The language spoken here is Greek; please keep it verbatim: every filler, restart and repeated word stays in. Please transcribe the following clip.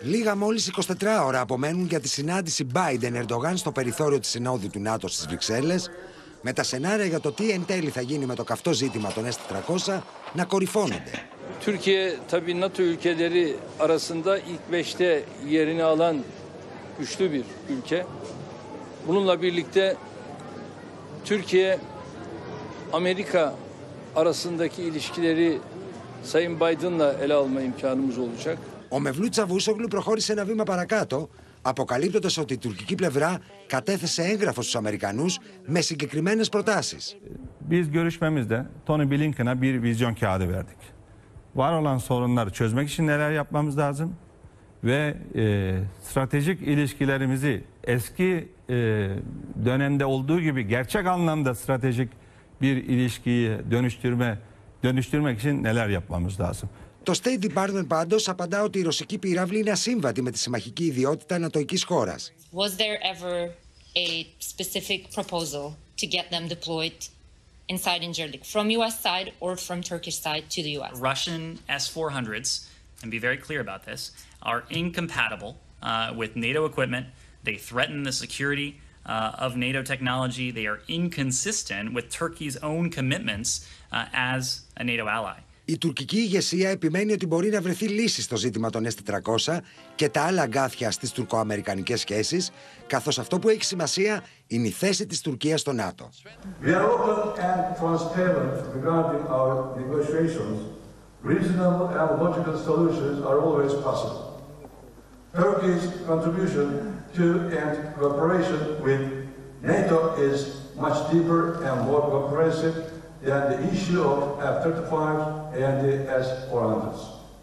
Λίγα μόλις εικοσιτέσσερις ώρα απομένουν για τη συνάντηση Biden-Ερντογάν στο περιθώριο της Συνόδου του ΝΑΤΟ στις Βρυξέλλες, με τα σενάρια για το τι εν τέλει θα γίνει με το καυτό ζήτημα των ες τετρακόσια να κορυφώνονται. Türkiye tabii NATO ülkeleri arasında ilk beşte yerini alan güçlü bir ülke. Bununla birlikte Türkiye Amerika arasındaki ilişkileri Sayın Biden'la ele alma imkanımız olacak. Ο Μevlut Çavuşoglu προχώρησε ένα βήμα παρακάτω, αποκαλύπτοντας ότι η τουρκική πλευρά κατέθεσε έγγραφο στους Αμερικανούς με συγκεκριμένες προτάσεις. Biz görüşmemizde Tony Blinken'a bir vizyon kağıdı verdik. Var olan sorunları çözmek için neler yapmamız lazım ve e, stratejik ilişkilerimizi eski e, dönemde olduğu gibi gerçek anlamda stratejik bir ilişkiyi dönüştürme dönüştürmek için neler yapmamız lazım. Το State Department πάντως απαντά ότι η ρωσική πύραυλη είναι ασύμβατη με τη συμμαχική ιδιότητα ανατοικής χώρας. Was there ever a specific proposal to get them deployed inside Incirlik from U S side or from Turkish side to the U S? Russian S four hundreds, and be very clear about this, are incompatible uh, with NATO equipment. They threaten the security uh, of NATO technology. They are inconsistent with Turkey's own commitments uh, as a NATO ally. Η τουρκική ηγεσία επιμένει ότι μπορεί να βρεθεί λύση στο ζήτημα των ες τετρακόσια και τα άλλα αγκάθια στις τουρκοαμερικανικές σχέσεις, καθώς αυτό που έχει σημασία είναι η θέση της Τουρκίας στο ΝΑΤΟ. We are open and transparent regarding our negotiations. Reasonable and logical solutions are always possible. Turkey's contribution to and cooperation with NATO is much deeper and more comprehensive than the issue of F thirty-five and the S four hundreds.